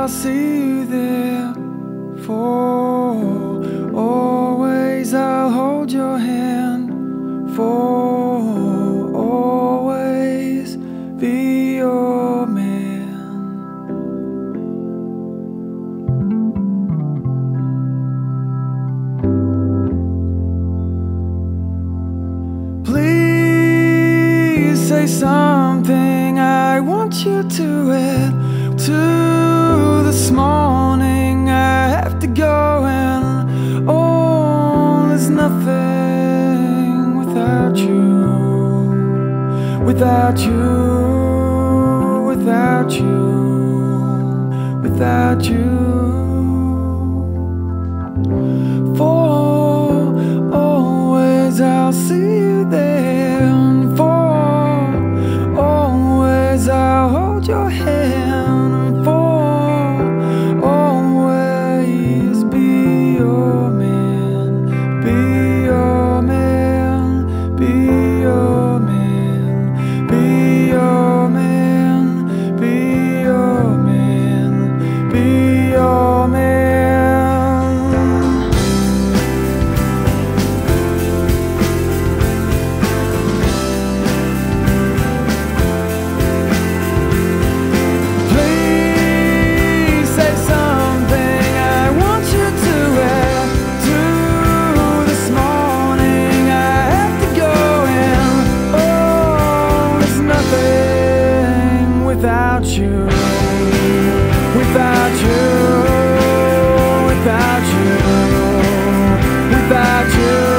I'll see you there. For always I'll hold your hand. For always be your man. Please say something, I want you to add to this morning. I have to go and oh, there's nothing without you, without you, without you, without you. For always I'll see you there, and for always I'll hold your hand, and for always be your man, be your man, be your man, be your man, be your man, be your man. Without you, without you, without you, without you.